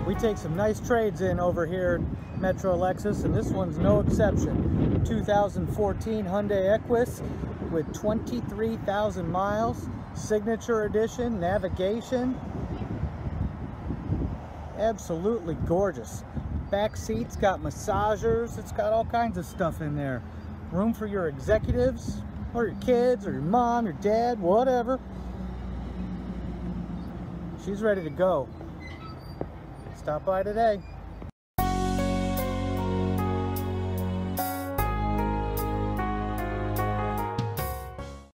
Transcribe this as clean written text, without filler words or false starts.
We take some nice trades in over here at Metro Lexus, and this one's no exception. 2014 Hyundai Equus with 23,000 miles, signature edition, navigation. Absolutely gorgeous. Back seats got massagers. It's got all kinds of stuff in there. Room for your executives, or your kids, or your mom, your dad, whatever. She's ready to go. Stop by today.